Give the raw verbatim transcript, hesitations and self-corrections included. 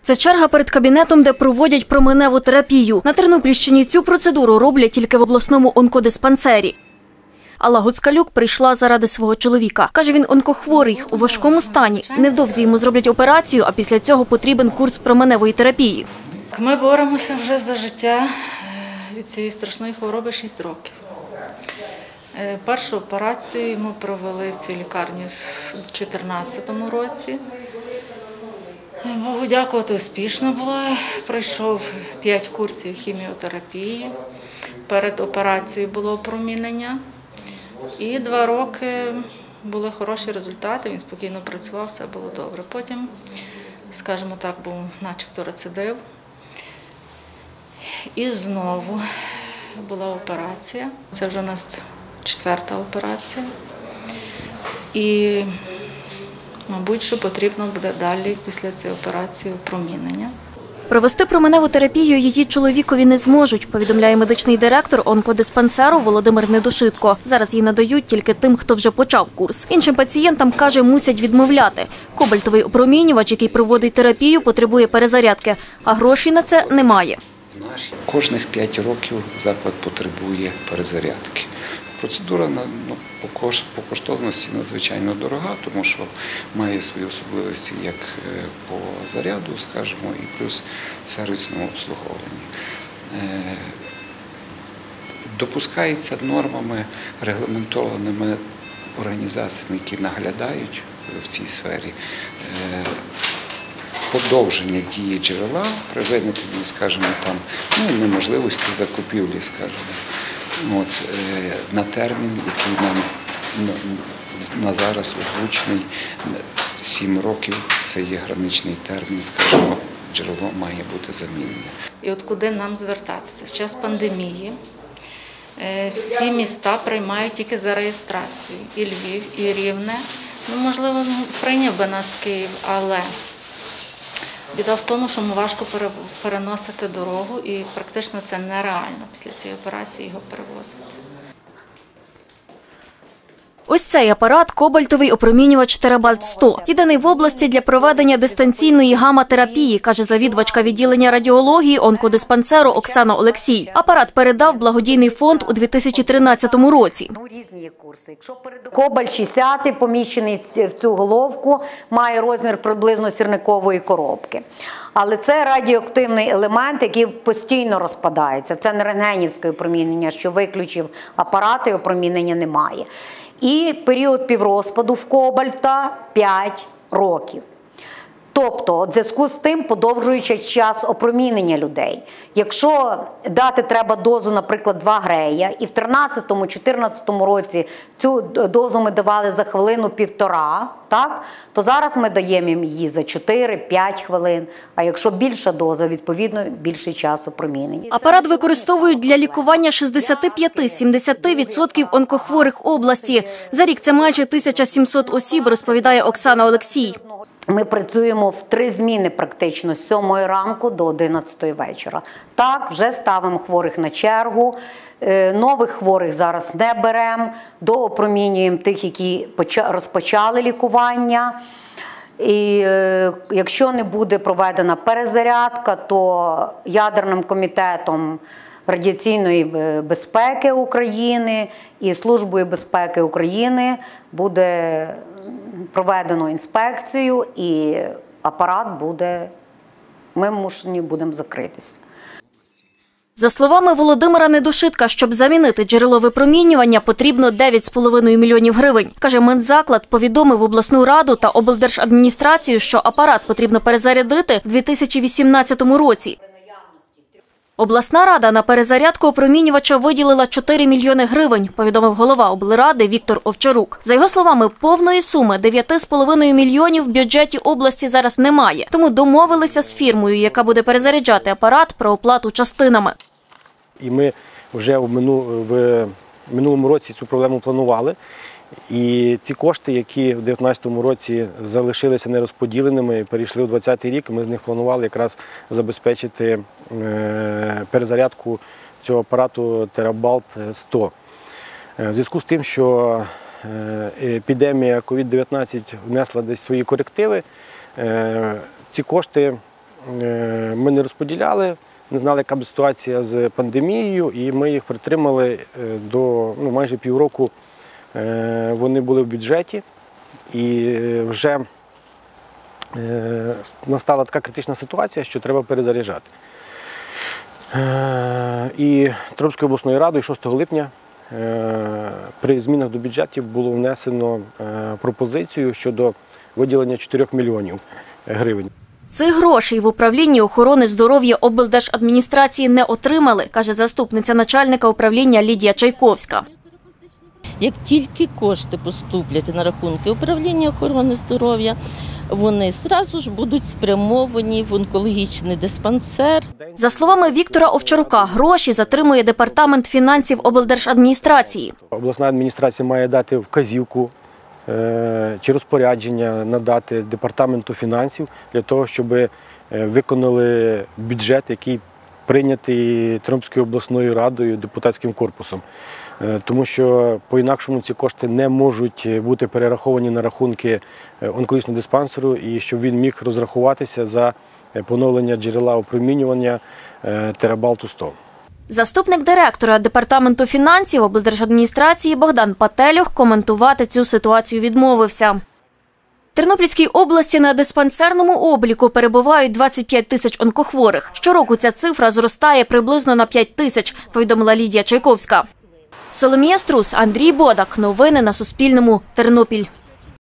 Це черга перед кабінетом, де проводять променеву терапію. На Тернопільщині цю процедуру роблять тільки в обласному онкодиспансері. Алла Гуцкалюк прийшла заради свого чоловіка. Каже, він онкохворий, у важкому стані. Невдовзі йому зроблять операцію, а після цього потрібен курс променевої терапії. Ми боремося вже за життя від цієї страшної хвороби шість років. Першу операцію ми провели в цій лікарні в дві тисячі чотирнадцятому році. Богу дякувати, успішно було. Пройшов п'ять курсів хіміотерапії. Перед операцією було опромінення. І два роки були хороші результати, він спокійно працював, все було добре. Потім, скажімо так, був начебто рецидив. І знову була операція. Це вже у нас четверта операція. І, мабуть, що потрібно буде далі після цієї операції опромінення. Провести променеву терапію її чоловікові не зможуть, повідомляє медичний директор онкодиспансеру Володимир Недошитко. Зараз її надають тільки тим, хто вже почав курс. Іншим пацієнтам, каже, мусять відмовляти. Кобальтовий опромінювач, який проводить терапію, потребує перезарядки, а грошей на це немає. Кожних п'ять років заклад потребує перезарядки. Процедура ну, по коштовності надзвичайно дорога, тому що має свої особливості як по заряду, скажімо, і плюс сервісному обслуговуванні. Допускається нормами, регламентованими організаціями, які наглядають в цій сфері, подовження дії джерела при виникненні, скажімо, там, ну, неможливості закупівлі, скажімо. От, на термін, який нам на зараз озвучений, сім років, це є граничний термін, скажімо, джерело має бути замінене. І от куди нам звертатися? В час пандемії всі міста приймають тільки за реєстрацію. І Львів, і Рівне. Ну, можливо, прийняв би нас Київ, але біда в тому, що ми важко переносити дорогу і практично це нереально після цієї операції його перевозити. Ось цей апарат – кобальтовий опромінювач Терабальт сто. Єдиний в області для проведення дистанційної гамма-терапії, каже завідувачка відділення радіології онкодиспансеру Оксана Олексій. Апарат передав благодійний фонд у дві тисячі тринадцятому році. Кобальт шістдесят, поміщений в цю головку, має розмір приблизно сірникової коробки. Але це радіоактивний елемент, який постійно розпадається. Це не рентгенівське опромінення, що виключив апарат, і опромінення немає. І період піврозпаду в кобальта – п'ять років. Тобто, в зв'язку з тим, подовжуючи час опромінення людей. Якщо дати треба дозу, наприклад, два грея, і в тринадцятому-чотирнадцятому році цю дозу ми давали за хвилину-півтора, так, то зараз ми даємо її за чотири-п'ять хвилин, а якщо більша доза, відповідно, більший час опромінення. Апарат використовують для лікування шістдесят п'ять - сімдесят відсотків онкохворих області. За рік це майже тисяча сімсот осіб, розповідає Оксана Олексій. Ми працюємо в три зміни практично, з сьомої ранку до одинадцятої вечора. Так, вже ставимо хворих на чергу, нових хворих зараз не беремо, доопромінюємо тих, які розпочали лікування. І якщо не буде проведена перезарядка, то ядерним комітетом радіаційної безпеки України і Службою безпеки України буде проведено інспекцію, і апарат буде, ми мушені будемо закритися. За словами Володимира Недошитка, щоб замінити джерело випромінювання, потрібно дев'ять з половиною мільйонів гривень. Каже, Медзаклад повідомив обласну раду та облдержадміністрацію, що апарат потрібно перезарядити в дві тисячі вісімнадцятому році. Обласна рада на перезарядку опромінювача виділила чотири мільйони гривень, повідомив голова облради Віктор Овчарук. За його словами, повної суми дев'ять з половиною мільйонів в бюджеті області зараз немає. Тому домовилися з фірмою, яка буде перезаряджати апарат, про оплату частинами. І ми вже в минулому році цю проблему планували. І ці кошти, які в дві тисячі дев'ятнадцятому році залишилися нерозподіленими, перейшли у двадцятий рік, ми з них планували якраз забезпечити перезарядку цього апарату Терабальт сто. В зв'язку з тим, що епідемія ковід дев'ятнадцять внесла десь свої корективи, ці кошти е, ми не розподіляли, не знали, яка буде ситуація з пандемією, і ми їх притримали е, до ну, майже півроку. Е, вони були в бюджеті, і вже е, настала така критична ситуація, що треба перезаряджати. Е, і Тернопільською обласною радою шостого липня е, при змінах до бюджетів було внесено е, пропозицію щодо виділення чотирьох мільйонів гривень. Цих грошей в управлінні охорони здоров'я облдержадміністрації не отримали, каже заступниця начальника управління Лідія Чайковська. Як тільки кошти поступлять на рахунки управління охорони здоров'я, вони зразу ж будуть спрямовані в онкологічний диспансер. За словами Віктора Овчарука, гроші затримує департамент фінансів облдержадміністрації. Обласна адміністрація має дати вказівку е, чи розпорядження надати департаменту фінансів для того, щоб е, виконали бюджет, який прийнятий Тернопільською обласною радою, депутатським корпусом. Е, тому що по-інакшому ці кошти не можуть бути перераховані на рахунки онкологічного диспансеру, і щоб він міг розрахуватися за поновлення джерела опромінювання е, терабалту сто. Заступник директора департаменту фінансів облдержадміністрації Богдан Пателюх коментувати цю ситуацію відмовився. В Тернопільській області на диспансерному обліку перебувають двадцять п'ять тисяч онкохворих. Щороку ця цифра зростає приблизно на п'ять тисяч, повідомила Лідія Чайковська. Соломія Струс, Андрій Бодак. Новини на Суспільному. Тернопіль.